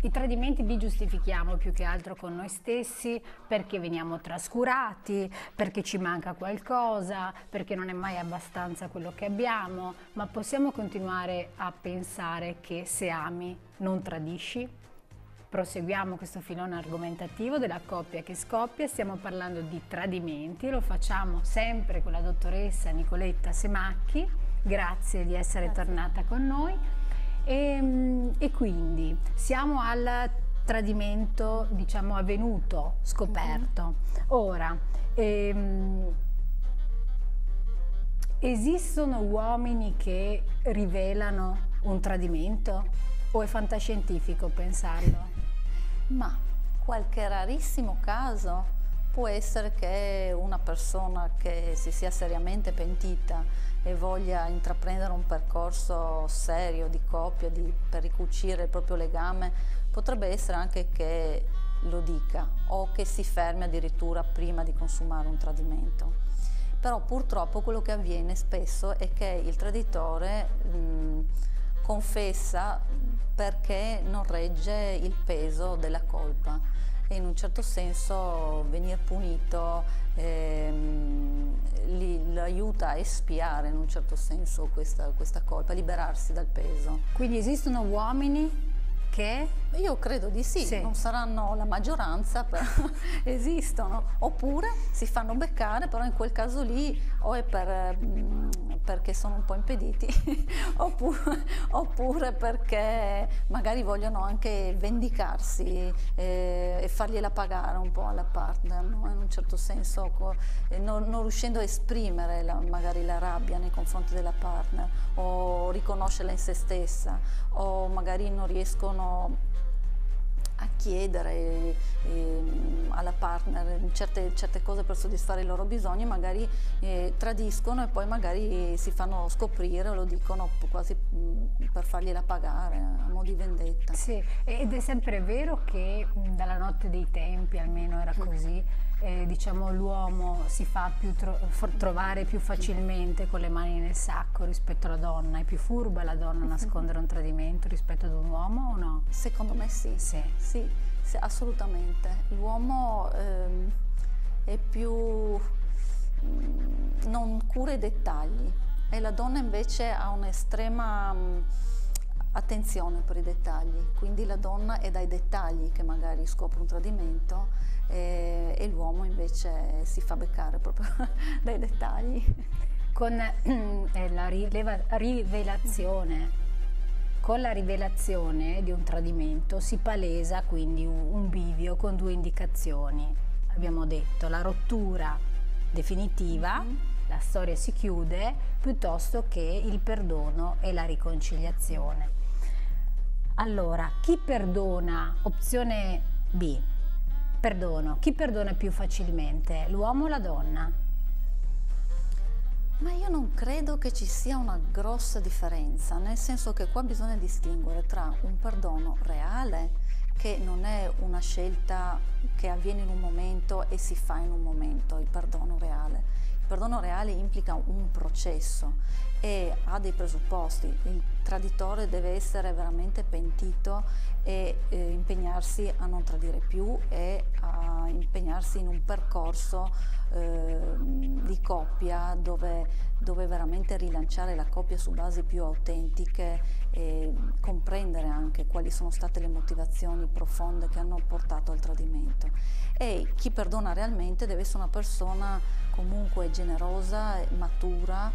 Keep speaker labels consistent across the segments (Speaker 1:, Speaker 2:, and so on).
Speaker 1: I tradimenti li giustifichiamo più che altro con noi stessi, perché veniamo trascurati, perché ci manca qualcosa, perché non è mai abbastanza quello che abbiamo, ma possiamo continuare a pensare che se ami non tradisci? Proseguiamo questo filone argomentativo della coppia che scoppia, stiamo parlando di tradimenti, lo facciamo sempre con la dottoressa Nicoletta Semacchi, grazie di essere tornata con noi. E quindi siamo al tradimento, diciamo, avvenuto, scoperto. Ora, esistono uomini che rivelano un tradimento o è fantascientifico pensarlo?
Speaker 2: Ma qualche rarissimo caso può essere che una persona che si sia seriamente pentita e voglia intraprendere un percorso serio di coppia per ricucire il proprio legame, potrebbe essere anche che lo dica o che si fermi addirittura prima di consumare un tradimento. Però purtroppo quello che avviene spesso è che il traditore confessa perché non regge il peso della colpa e in un certo senso venire punito lo aiuta a espiare in un certo senso questa colpa, a liberarsi dal peso.
Speaker 1: Quindi esistono uomini che?
Speaker 2: Io credo di sì, non saranno la maggioranza, però esistono, oppure si fanno beccare, però in quel caso lì o è perché sono un po' impediti oppure perché magari vogliono anche vendicarsi e fargliela pagare un po' alla partner, no? In un certo senso non riuscendo a esprimere magari la rabbia nei confronti della partner o riconoscerla in se stessa, o magari non riescono a chiedere alla partner certe cose per soddisfare i loro bisogni, magari tradiscono e poi magari si fanno scoprire o lo dicono quasi per fargliela pagare a mo' di vendetta.
Speaker 1: Sì, ed è sempre vero che dalla notte dei tempi, almeno era così, diciamo l'uomo si fa trovare più facilmente con le mani nel sacco rispetto alla donna. È più furba la donna a nascondere un tradimento rispetto ad un uomo o no?
Speaker 2: Secondo me sì, sì, assolutamente. L'uomo è più non cura i dettagli e la donna invece ha un'estrema attenzione per i dettagli, quindi la donna è dai dettagli che magari scopre un tradimento e l'uomo invece si fa beccare proprio dai dettagli.
Speaker 1: Con la rivelazione, con la rivelazione di un tradimento si palesa quindi un bivio con due indicazioni. Abbiamo detto la rottura definitiva, la storia si chiude, piuttosto che il perdono e la riconciliazione. Allora, chi perdona, opzione B, perdono, chi perdona più facilmente, l'uomo o la donna?
Speaker 2: Ma io non credo che ci sia una grossa differenza, nel senso che qua bisogna distinguere tra un perdono reale, che non è una scelta che avviene in un momento e si fa in un momento, il perdono reale. Il perdono reale implica un processo e ha dei presupposti. Il traditore deve essere veramente pentito e impegnarsi a non tradire più e a impegnarsi in un percorso di coppia dove veramente rilanciare la coppia su basi più autentiche e comprendere anche quali sono state le motivazioni profonde che hanno portato al tradimento. E chi perdona realmente deve essere una persona comunque generosa, matura,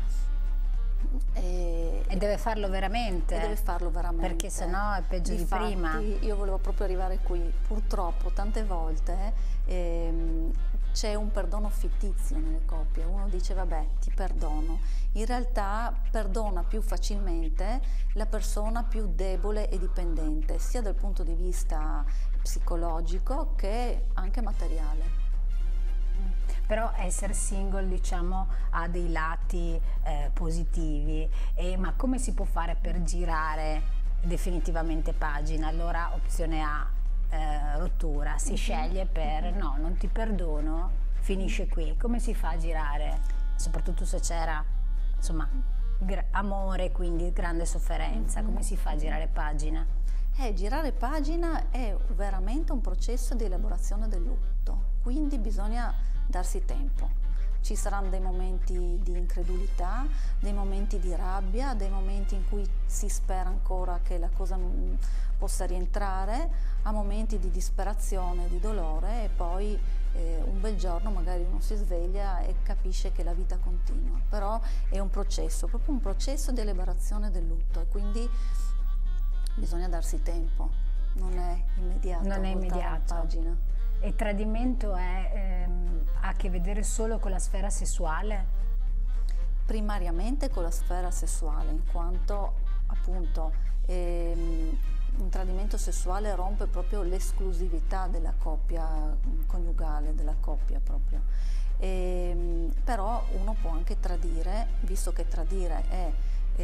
Speaker 1: e deve farlo veramente.
Speaker 2: E deve farlo veramente.
Speaker 1: Perché sennò è peggio di prima.
Speaker 2: Io volevo proprio arrivare qui. Purtroppo tante volte c'è un perdono fittizio nelle coppie. Uno dice vabbè, ti perdono. In realtà perdona più facilmente la persona più debole e dipendente, sia dal punto di vista psicologico che anche materiale.
Speaker 1: Però essere single, diciamo, ha dei lati positivi, ma come si può fare per girare definitivamente pagina? Allora opzione A, rottura, si sceglie per no, non ti perdono, finisce qui. Come si fa a girare? Soprattutto se c'era, insomma, amore, quindi grande sofferenza, come si fa a girare pagina?
Speaker 2: Girare pagina è veramente un processo di elaborazione del lutto, quindi bisogna darsi tempo. Ci saranno dei momenti di incredulità, dei momenti di rabbia, dei momenti in cui si spera ancora che la cosa non possa rientrare, a momenti di disperazione, di dolore, e poi un bel giorno magari uno si sveglia e capisce che la vita continua. Però è un processo, proprio un processo di elaborazione del lutto, e quindi bisogna darsi tempo, non è immediato.
Speaker 1: Non è immediato.
Speaker 2: Pagina.
Speaker 1: E tradimento ha a che vedere solo con la sfera sessuale?
Speaker 2: Primariamente con la sfera sessuale, in quanto appunto un tradimento sessuale rompe proprio l'esclusività della coppia coniugale, della coppia proprio. Però uno può anche tradire, visto che tradire è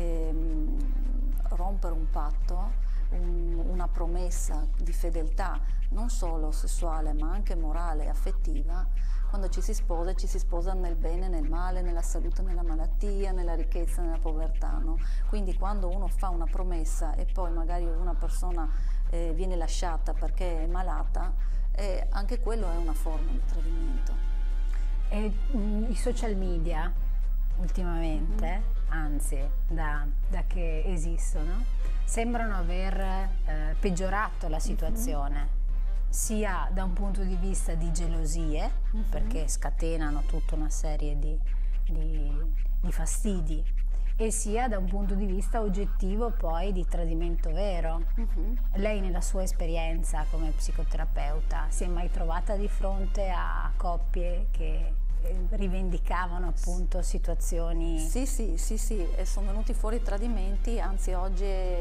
Speaker 2: rompere un patto, una promessa di fedeltà non solo sessuale ma anche morale e affettiva. Quando ci si sposa nel bene, nel male, nella salute, nella malattia, nella ricchezza, nella povertà, no? Quindi quando uno fa una promessa e poi magari una persona viene lasciata perché è malata, anche quello è una forma di tradimento.
Speaker 1: E i social media ultimamente, anzi da che esistono, sembrano aver peggiorato la situazione, sia da un punto di vista di gelosie, perché scatenano tutta una serie di fastidi, e sia da un punto di vista oggettivo poi di tradimento vero. Lei, nella sua esperienza come psicoterapeuta, si è mai trovata di fronte a coppie che rivendicavano appunto situazioni?
Speaker 2: Sì, e sono venuti fuori tradimenti, anzi oggi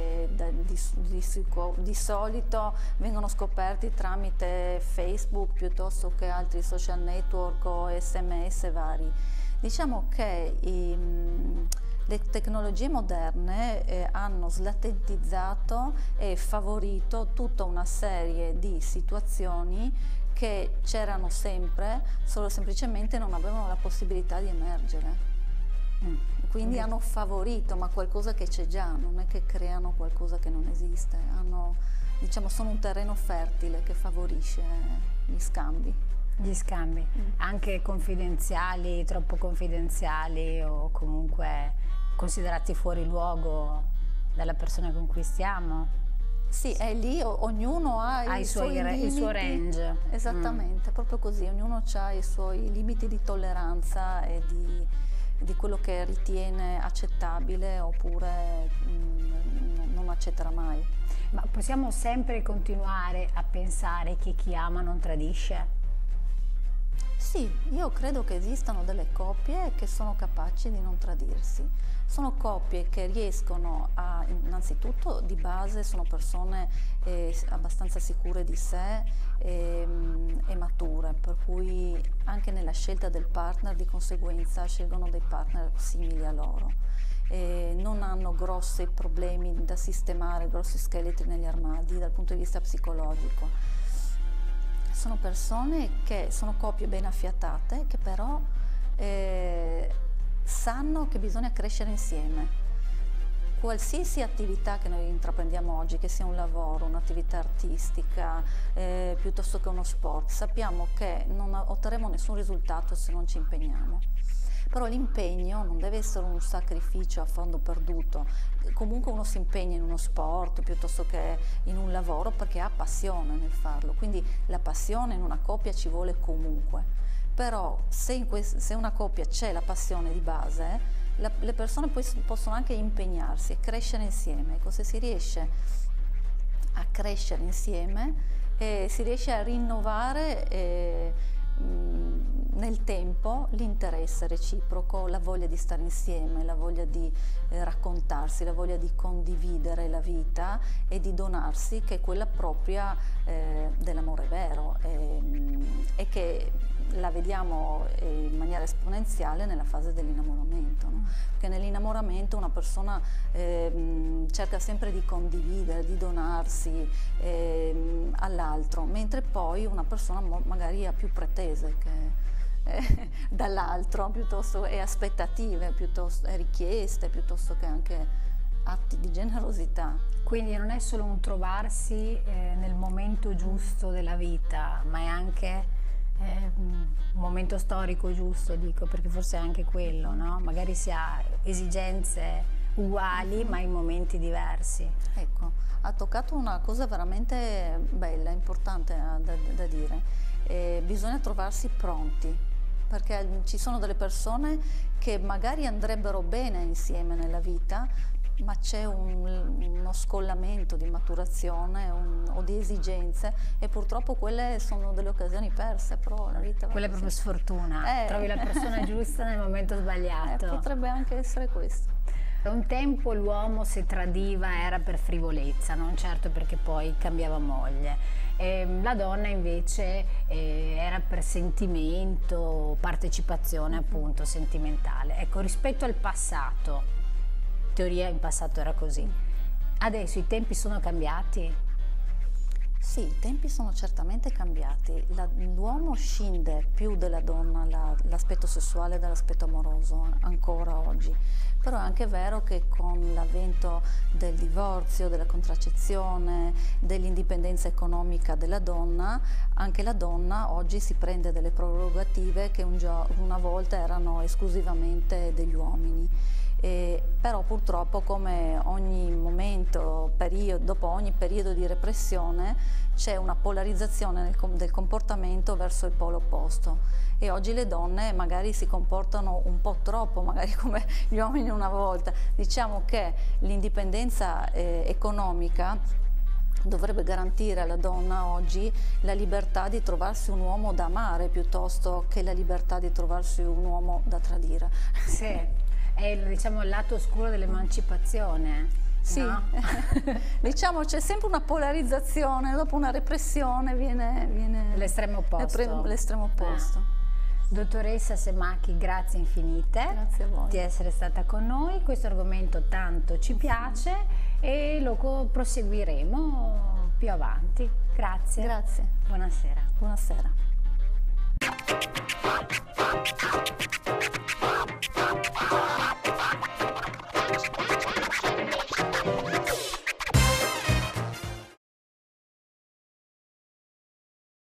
Speaker 2: di solito vengono scoperti tramite Facebook piuttosto che altri social network o SMS vari. Diciamo che le tecnologie moderne hanno slatentizzato e favorito tutta una serie di situazioni che c'erano sempre, solo semplicemente non avevano la possibilità di emergere. Quindi hanno favorito, ma qualcosa che c'è già, non è che creano qualcosa che non esiste, sono un terreno fertile che favorisce gli scambi.
Speaker 1: Gli scambi, anche confidenziali, troppo confidenziali o comunque considerati fuori luogo dalla persona con cui stiamo?
Speaker 2: Sì, è lì, ognuno ha i suoi limiti,
Speaker 1: il suo range.
Speaker 2: Esattamente, proprio così, ognuno ha i suoi limiti di tolleranza e di quello che ritiene accettabile oppure non accetterà mai.
Speaker 1: Ma possiamo sempre continuare a pensare che chi ama non tradisce?
Speaker 2: Sì, io credo che esistano delle coppie che sono capaci di non tradirsi. Sono coppie che riescono innanzitutto di base sono persone abbastanza sicure di sé e mature, per cui anche nella scelta del partner di conseguenza scelgono dei partner simili a loro. Non hanno grossi problemi da sistemare, grossi scheletri negli armadi dal punto di vista psicologico. Sono persone che sono coppie ben affiatate, che però sanno che bisogna crescere insieme. Qualsiasi attività che noi intraprendiamo oggi, che sia un lavoro, un'attività artistica, piuttosto che uno sport, sappiamo che non otterremo nessun risultato se non ci impegniamo. Però l'impegno non deve essere un sacrificio a fondo perduto. Comunque uno si impegna in uno sport piuttosto che in un lavoro perché ha passione nel farlo, quindi la passione in una coppia ci vuole comunque. Però se una coppia c'è la passione di base, le persone poi possono anche impegnarsi e crescere insieme. Ecco, se si riesce a crescere insieme, si riesce a rinnovare nel tempo l'interesse reciproco, la voglia di stare insieme, la voglia di raccontarsi, la voglia di condividere la vita e di donarsi, che è quella propria dell'amore vero e che la vediamo in maniera esponenziale nella fase dell'innamoramento, no? Perché nell'innamoramento una persona cerca sempre di condividere, di donarsi all'altro, mentre poi una persona magari ha più pretese dall'altro, piuttosto e aspettative, piuttosto e richieste, piuttosto che anche atti di generosità.
Speaker 1: Quindi non è solo un trovarsi nel momento giusto della vita, ma è anche un momento storico giusto, dico, perché forse è anche quello, no? Magari si ha esigenze uguali ma in momenti diversi.
Speaker 2: Ecco, ha toccato una cosa veramente bella, importante da dire. Bisogna trovarsi pronti, perché ci sono delle persone che magari andrebbero bene insieme nella vita, ma c'è uno scollamento di maturazione o di esigenze, e purtroppo quelle sono delle occasioni perse, però la vita va
Speaker 1: Quella è
Speaker 2: così.
Speaker 1: proprio sfortuna, trovi la persona giusta nel momento sbagliato.
Speaker 2: Potrebbe anche essere questo.
Speaker 1: Un tempo l'uomo se tradiva era per frivolezza, non certo perché poi cambiava moglie. La donna invece era per sentimento, partecipazione appunto sentimentale. Ecco, rispetto al passato, in teoria in passato era così, adesso i tempi sono cambiati?
Speaker 2: Sì, i tempi sono certamente cambiati. L'uomo scinde più della donna l'aspetto sessuale dall'aspetto amoroso ancora oggi, però è anche vero che con l'avvento del divorzio, della contraccezione, dell'indipendenza economica della donna, anche la donna oggi si prende delle prerogative che una volta erano esclusivamente degli uomini. Però purtroppo, come ogni momento, dopo ogni periodo di repressione, c'è una polarizzazione del comportamento verso il polo opposto, e oggi le donne magari si comportano un po' troppo magari come gli uomini una volta. Diciamo che l'indipendenza economica dovrebbe garantire alla donna oggi la libertà di trovarsi un uomo da amare piuttosto che la libertà di trovarsi un uomo da tradire.
Speaker 1: Sì. È diciamo il lato oscuro dell'emancipazione.
Speaker 2: Sì,
Speaker 1: no?
Speaker 2: diciamo c'è sempre una polarizzazione, dopo una repressione viene
Speaker 1: l'estremo opposto.
Speaker 2: L'estremo opposto.
Speaker 1: Dottoressa Semacchi, grazie infinite.
Speaker 2: Grazie a voi
Speaker 1: di essere stata con noi. Questo argomento tanto ci piace e lo proseguiremo più avanti. Grazie.
Speaker 2: Grazie.
Speaker 1: Buonasera.
Speaker 2: Buonasera.